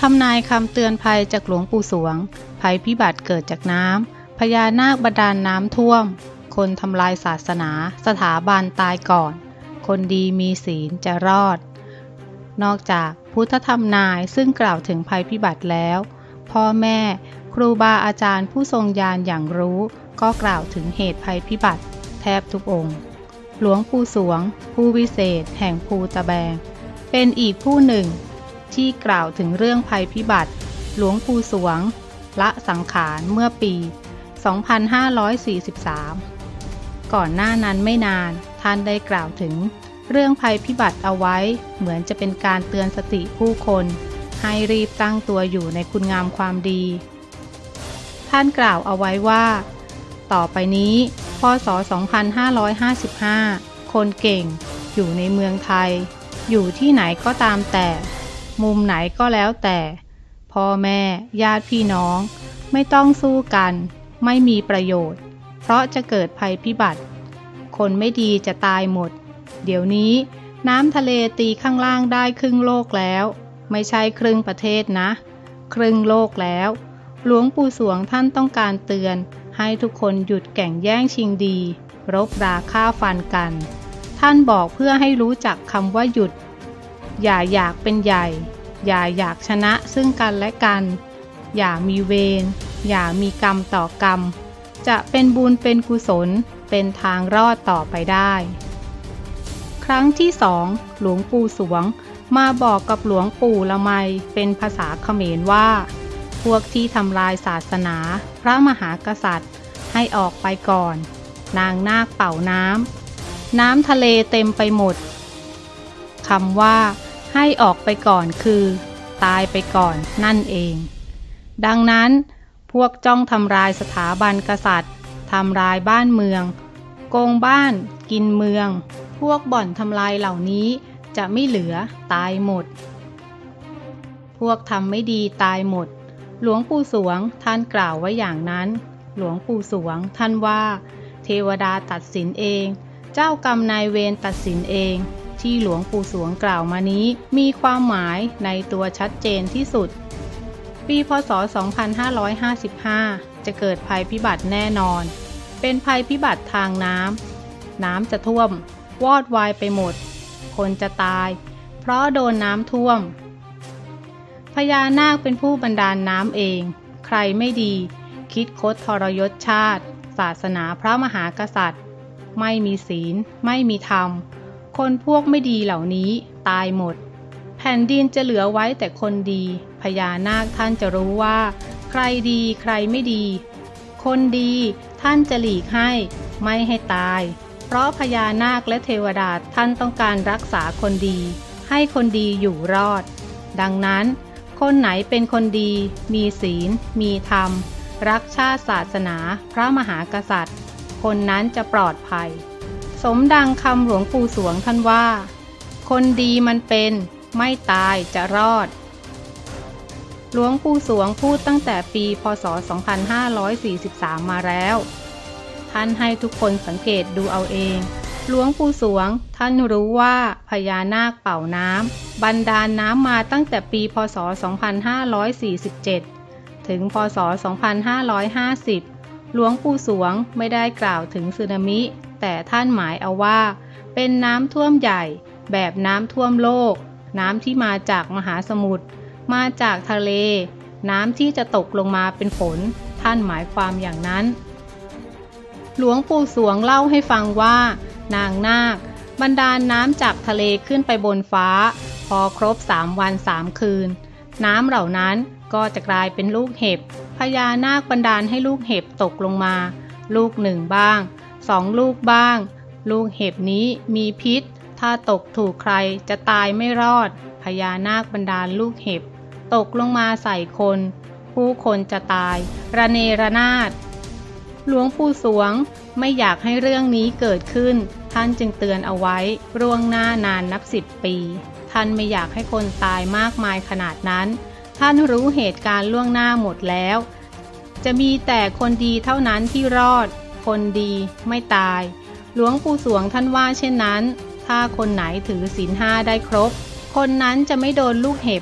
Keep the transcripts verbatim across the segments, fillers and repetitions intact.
ำนายคำเตือนภัยจากหลวงปู่สวงภัยพิบัติเกิดจากน้ำพญานาคบันดาลน้ำท่วมคนทำลายศาสนาสถาบันตายก่อนคนดีมีศีลจะรอดนอกจากพุทธธรรมนายซึ่งกล่าวถึงภัยพิบัติแล้วพ่อแม่ครูบาอาจารย์ผู้ทรงญาณอย่างรู้ก็กล่าวถึงเหตุภัยพิบัติแทบทุกองค์หลวงปู่สวงผู้วิเศษแห่งภูตะแบงเป็นอีกผู้หนึ่งที่กล่าวถึงเรื่องภัยพิบัติหลวงปู่สวงละสังขารเมื่อปี สองพันห้าร้อยสี่สิบสาม ก่อนหน้านั้นไม่นานท่านได้กล่าวถึงเรื่องภัยพิบัติเอาไว้เหมือนจะเป็นการเตือนสติผู้คนให้รีบตั้งตัวอยู่ในคุณงามความดีท่านกล่าวเอาไว้ว่าต่อไปนี้พ.ศ. สองพันห้าร้อยห้าสิบห้า คนเก่งอยู่ในเมืองไทยอยู่ที่ไหนก็ตามแต่มุมไหนก็แล้วแต่พ่อแม่ญาติพี่น้องไม่ต้องสู้กันไม่มีประโยชน์เพราะจะเกิดภัยพิบัติคนไม่ดีจะตายหมดเดี๋ยวนี้น้ำทะเลตีข้างล่างได้ครึ่งโลกแล้วไม่ใช่ครึ่งประเทศนะครึ่งโลกแล้วหลวงปู่สวงท่านต้องการเตือนให้ทุกคนหยุดแข่งแย่งชิงดีรบราฆ่าฟันกันท่านบอกเพื่อให้รู้จักคำว่าหยุดอย่าอยากเป็นใหญ่อย่าอยากชนะซึ่งกันและกันอย่ามีเวรอย่ามีกรรมต่อกรรมจะเป็นบุญเป็นกุศลเป็นทางรอดต่อไปได้ครั้งที่สองหลวงปู่สวงมาบอกกับหลวงปู่ละไมเป็นภาษาเขมรว่าพวกที่ทำลายศาสนาพระมหากษัตริย์ให้ออกไปก่อนนางนาคเป่าน้ำน้ำทะเลเต็มไปหมดคำว่าให้ออกไปก่อนคือตายไปก่อนนั่นเองดังนั้นพวกจ้องทำลายสถาบันกษัตริย์ทำลายบ้านเมืองโกงบ้านกินเมืองพวกบ่อนทำลายเหล่านี้จะไม่เหลือตายหมดพวกทำไม่ดีตายหมดหลวงปู่สวงท่านกล่าวไว้อย่างนั้นหลวงปู่สวงท่านว่าเทวดาตัดสินเองเจ้ากรรมนายเวรตัดสินเองที่หลวงปู่สวงกล่าวมานี้มีความหมายในตัวชัดเจนที่สุดปีพ.ศ. สองพันห้าร้อยห้าสิบห้า จะเกิดภัยพิบัติแน่นอนเป็นภัยพิบัติทางน้ำน้ำจะท่วมวอดวายไปหมดคนจะตายเพราะโดนน้ำท่วมพญานาคเป็นผู้บันดาลน้ำเองใครไม่ดีคิดคดทรยศชาติศาสนาพระมหากษัตริย์ไม่มีศีลไม่มีธรรมคนพวกไม่ดีเหล่านี้ตายหมดแผ่นดินจะเหลือไว้แต่คนดีพญานาคท่านจะรู้ว่าใครดีใครไม่ดีคนดีท่านจะหลีกให้ไม่ให้ตายเพราะพญานาคและเทวดาท่านต้องการรักษาคนดีให้คนดีอยู่รอดดังนั้นคนไหนเป็นคนดีมีศีลมีธรรมรักชาติศาสนาพระมหากษัตริย์คนนั้นจะปลอดภัยสมดังคำหลวงปู่สวงท่านว่าคนดีมันเป็นไม่ตายจะรอดหลวงปู่สวงพูดตั้งแต่ปีพ.ศ. สองพันห้าร้อยสี่สิบสาม มาแล้วท่านให้ทุกคนสังเกตดูเอาเองหลวงปู่สวงท่านรู้ว่าพญานาคเป่าน้ำบันดาลน้ำมาตั้งแต่ปีพ.ศ. สองพันห้าร้อยสี่สิบเจ็ด ถึงพ.ศ. สองพันห้าร้อยห้าสิบ หลวงปู่สวงไม่ได้กล่าวถึงสึนามิแต่ท่านหมายเอาว่าเป็นน้ำท่วมใหญ่แบบน้ำท่วมโลกน้ำที่มาจากมหาสมุทรมาจากทะเลน้ำที่จะตกลงมาเป็นฝนท่านหมายความอย่างนั้นหลวงปู่สวงเล่าให้ฟังว่านางนาคบันดาลน้ำจากทะเลขึ้นไปบนฟ้าพอครบสามวันสามคืนน้ำเหล่านั้นก็จะกลายเป็นลูกเห็บพญานาคบันดาลให้ลูกเห็บตกลงมาลูกหนึ่งบ้างสองลูกบ้างลูกเห็บนี้มีพิษถ้าตกถูกใครจะตายไม่รอดพญานาคบันดาลลูกเห็บตกลงมาใส่คนผู้คนจะตายระเนระนาดหลวงปู่สวงไม่อยากให้เรื่องนี้เกิดขึ้นท่านจึงเตือนเอาไว้ล่วงหน้านานนับสิบปีท่านไม่อยากให้คนตายมากมายขนาดนั้นท่านรู้เหตุการณ์ล่วงหน้าหมดแล้วจะมีแต่คนดีเท่านั้นที่รอดคนดีไม่ตายหลวงปู่สวงท่านว่าเช่นนั้นถ้าคนไหนถือศีลห้าได้ครบคนนั้นจะไม่โดนลูกเห็บ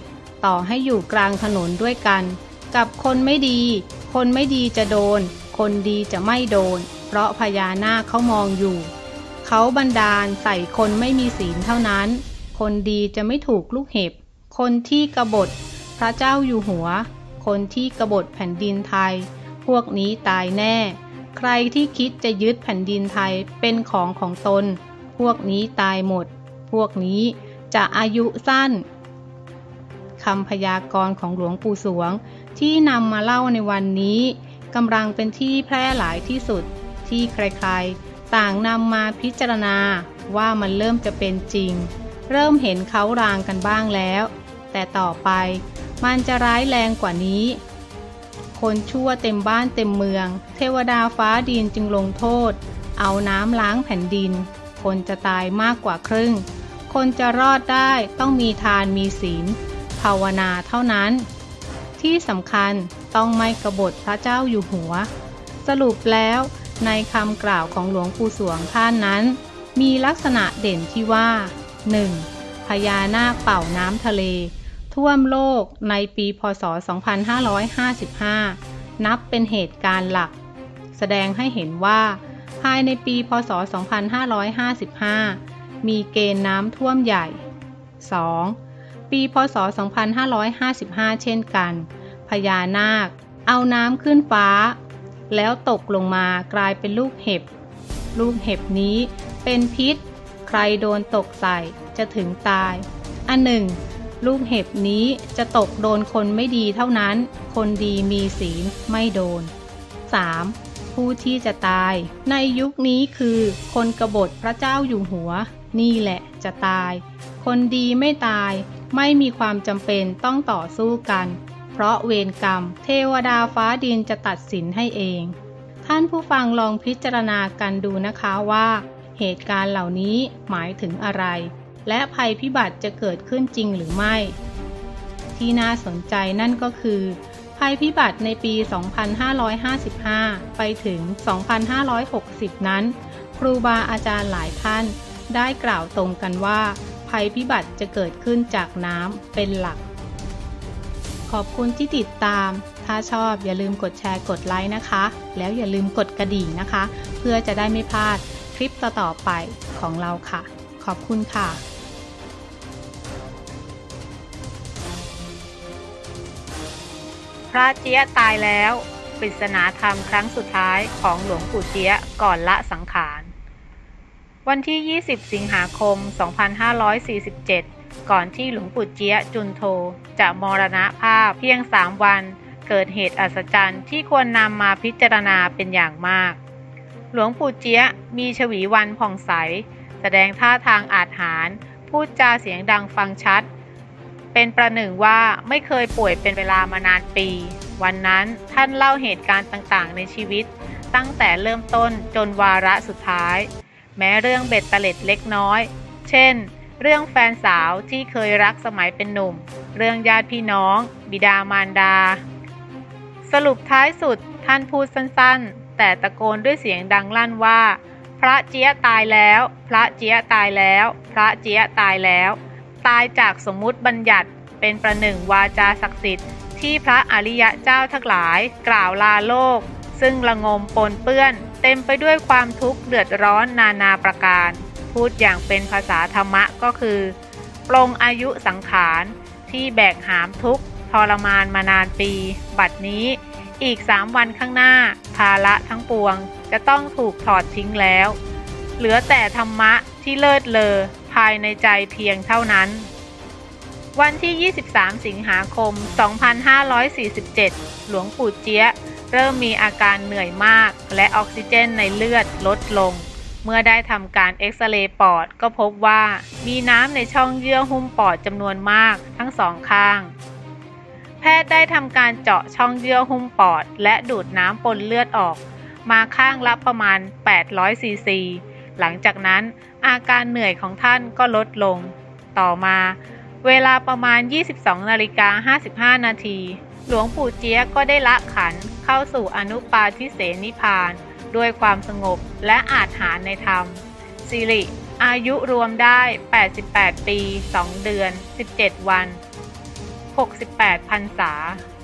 ต่อให้อยู่กลางถนนด้วยกันกับคนไม่ดีคนไม่ดีจะโดนคนดีจะไม่โดนเพราะพญานาคเขามองอยู่เขาบันดาลใส่คนไม่มีศีลเท่านั้นคนดีจะไม่ถูกลูกเห็บคนที่กบฏพระเจ้าอยู่หัวคนที่กบฏแผ่นดินไทยพวกนี้ตายแน่ใครที่คิดจะยึดแผ่นดินไทยเป็นของของตนพวกนี้ตายหมดพวกนี้จะอายุสั้นคำพยากรณ์ของหลวงปู่สวงที่นำมาเล่าในวันนี้กำลังเป็นที่แพร่หลายที่สุดที่ใครๆต่างนำมาพิจารณาว่ามันเริ่มจะเป็นจริงเริ่มเห็นเขารางกันบ้างแล้วแต่ต่อไปมันจะร้ายแรงกว่านี้คนชั่วเต็มบ้านเต็มเมืองเทวดาฟ้าดินจึงลงโทษเอาน้ำล้างแผ่นดินคนจะตายมากกว่าครึ่งคนจะรอดได้ต้องมีทานมีศีลภาวนาเท่านั้นที่สำคัญต้องไม่กบฏพระเจ้าอยู่หัวสรุปแล้วในคำกล่าวของหลวงปู่สวงท่านนั้นมีลักษณะเด่นที่ว่า หนึ่ง. พญานาคเป่าน้ำทะเลท่วมโลกในปีพ.ศ. สองพันห้าร้อยห้าสิบห้านับเป็นเหตุการณ์หลักแสดงให้เห็นว่าภายในปีพ.ศ. สองพันห้าร้อยห้าสิบห้ามีเกณฑ์น้ำท่วมใหญ่ สอง. ปีพ.ศ. สองพันห้าร้อยห้าสิบห้าเช่นกันพญานาคเอาน้ำขึ้นฟ้าแล้วตกลงมากลายเป็นลูกเห็บลูกเห็บนี้เป็นพิษใครโดนตกใส่จะถึงตายอันหนึ่งลูกเห็บนี้จะตกโดนคนไม่ดีเท่านั้นคนดีมีศีลไม่โดน สาม. ผู้ที่จะตายในยุคนี้คือคนกบฏพระเจ้าอยู่หัวนี่แหละจะตายคนดีไม่ตายไม่มีความจำเป็นต้องต่อสู้กันเพราะเวรกรรมเทวดาฟ้าดินจะตัดสินให้เองท่านผู้ฟังลองพิจารณากันดูนะคะว่าเหตุการณ์เหล่านี้หมายถึงอะไรและภัยพิบัติจะเกิดขึ้นจริงหรือไม่ที่น่าสนใจนั่นก็คือภัยพิบัติในปี สองพันห้าร้อยห้าสิบห้า ไปถึง สองพันห้าร้อยหกสิบ นั้นครูบาอาจารย์หลายท่านได้กล่าวตรงกันว่าภัยพิบัติจะเกิดขึ้นจากน้ำเป็นหลักขอบคุณที่ติดตามถ้าชอบอย่าลืมกดแชร์กดไลค์นะคะแล้วอย่าลืมกดกระดิ่งนะคะเพื่อจะได้ไม่พลาดคลิปต่อๆไปของเราค่ะขอบคุณค่ะพระเจี๊ยะตายแล้วปริศนาธรรมครั้งสุดท้ายของหลวงปู่เจี๊ยะก่อนละสังขารวันที่ยี่สิบสิงหาคมสองพันห้าร้อยสี่สิบเจ็ดก่อนที่หลวงปู่เจี๊ยะจุนโทจะมรณภาพเพียงสามวันเกิดเหตุอัศจรรย์ที่ควรนำมาพิจารณาเป็นอย่างมากหลวงปู่เจี๊ยะมีฉวีวรรณผ่องใสแสดงท่าทางอาจหาญพูดจาเสียงดังฟังชัดเป็นประหนึ่งว่าไม่เคยป่วยเป็นเวลามานานปีวันนั้นท่านเล่าเหตุการณ์ต่างๆในชีวิตตั้งแต่เริ่มต้นจนวาระสุดท้ายแม้เรื่องเบ็ดเตล็ดเล็กน้อยเช่นเรื่องแฟนสาวที่เคยรักสมัยเป็นหนุ่มเรื่องญาติพี่น้องบิดามารดาสรุปท้ายสุดท่านพูดสั้นๆแต่ตะโกนด้วยเสียงดังลั่นว่าพระเจี๊ยะตายแล้วพระเจี๊ยะตายแล้วพระเจี๊ยะตายแล้วตายจากสมมุติบัญญัติเป็นประหนึ่งวาจาศักดิ์สิทธิ์ที่พระอริยเจ้าทั้งหลายกล่าวลาโลกซึ่งละงมปนเปื้อนเต็มไปด้วยความทุกข์เดือดร้อนนานาประการพูดอย่างเป็นภาษาธรรมะก็คือปลงอายุสังขารที่แบกหามทุกข์ทรมานมานานปีบัดนี้อีกสามวันข้างหน้าภาระทั้งปวงจะต้องถูกถอดทิ้งแล้วเหลือแต่ธรรมะที่เลิศเลอภายในใจเพียงเท่านั้นวันที่ยี่สิบสามสิงหาคมสองพันห้าร้อยสี่สิบเจ็ดหลวงปู่เจี๊ยะเริ่มมีอาการเหนื่อยมากและออกซิเจนในเลือดลดลงเมื่อได้ทำการเอ็กซเรย์ปอดก็พบว่ามีน้ำในช่องเยื่อหุ้มปอดจำนวนมากทั้งสองข้างแพทย์ได้ทำการเจาะช่องเยื่อหุ้มปอดและดูดน้ำปนเลือดออกมาข้างละประมาณแปดร้อยซีซีหลังจากนั้นอาการเหนื่อยของท่านก็ลดลงต่อมาเวลาประมาณ ยี่สิบสองนาฬิกาห้าสิบห้านาทีหลวงปู่เจี๊ยะก็ได้ละขันเข้าสู่อนุปาทิเสนิพพานด้วยความสงบและอาจหาญในธรรมสิริอายุรวมได้แปดสิบแปดปีสองเดือนสิบเจ็ดวันหกสิบแปดพรรษา